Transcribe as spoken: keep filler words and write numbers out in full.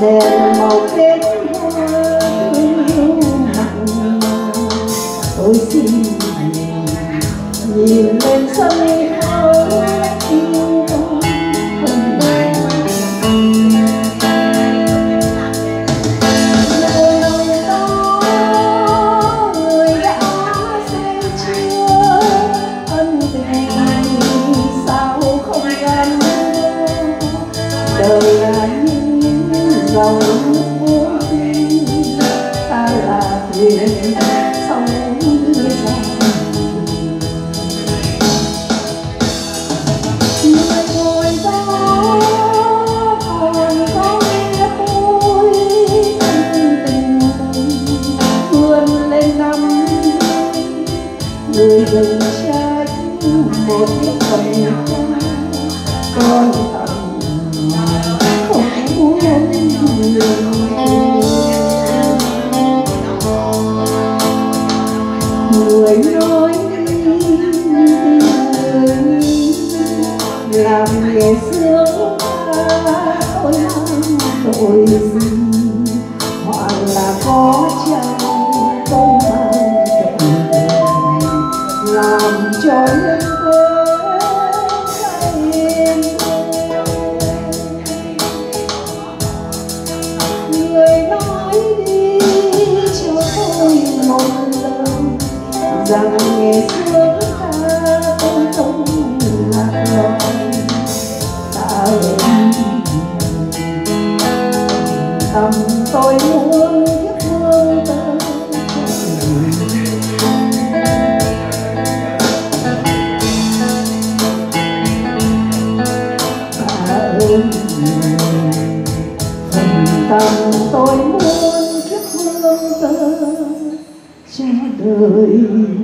hẹn một đêm hoa yêu mặn. Tôi xin nhìn lên sân khấu yêu con phần đời. Lời đó người đã xem chưa, ân tình sao không gắn. Đời là những dòng vô tình, ta là thuyền sóng dài. Người ngồi đó còn có nghe tôi thân tình vươn lên năm. Người đừng trách một chiếc vòng con thầm không muốn người nói làm nghề sướng ca tôi mang tội gì, hoặc là có chăng tôi mang tội làm cho nhân người nói đi cho tôi một lời rằng ngày xưa ta tôi không lạc lõng. Ta ơi tâm tôi muốn biết thương tơ. Ta ơi phần tâm tôi muốn kiếp hương tơ cho đời.